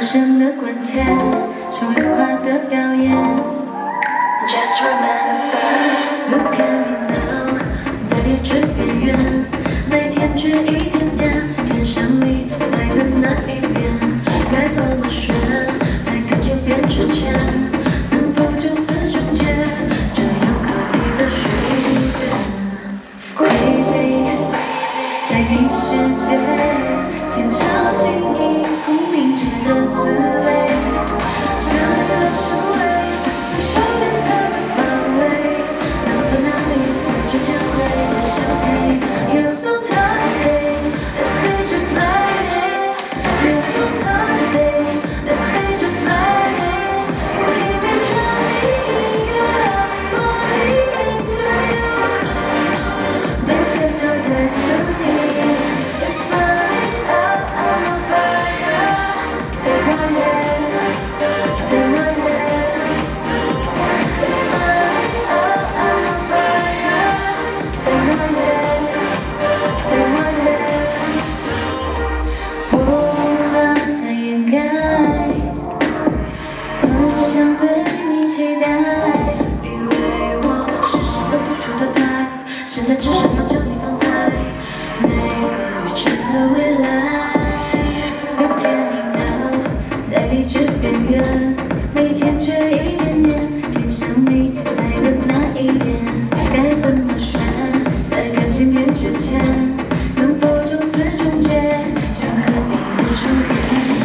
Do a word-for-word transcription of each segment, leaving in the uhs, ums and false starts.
生的关键，成为可怕的表演。Just remember, look at me now， 在理智边缘，每天却一点点偏向你在的那一边。该怎么选，在感情变之前，能否就此终结这有可以的瞬间 ？Crazy， 在异世界，牵着心意，不明确的滋味，想要成为此生变态的范围，能到哪里，逐渐会消退。You're so toxic, the stage is lighting. You're so toxic, the stage is lighting. You keep me trying, yeah, falling into you. This is our destiny. It's burning up on fire. Take my hand, take my hand. It's burning up on fire. Take my hand, take my hand. 不断在掩盖，很想对你期待，因为我是心有突出的 type， 现在只想要将你放在每个日程的未来。Look at me now， 在理智边缘，每天却一点点偏向你在的那一边。该怎么选，在感情变之前，能否就此终结想和你的初恋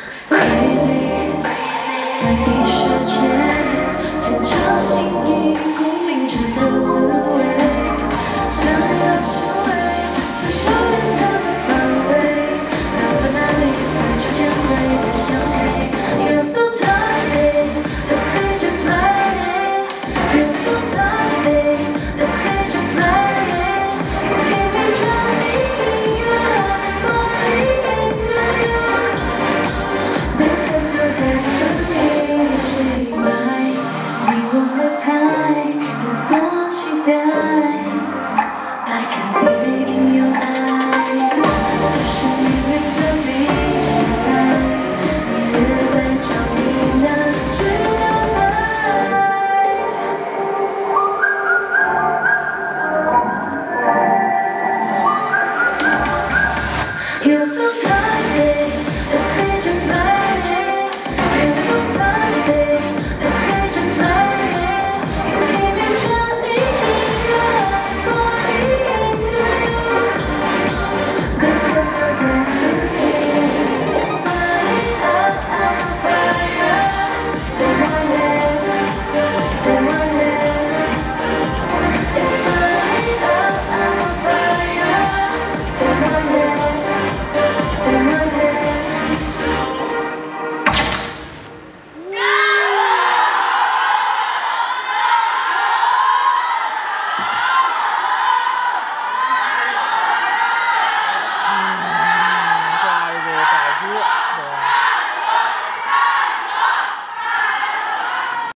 ？Crazy， 在异世界，牵着心意。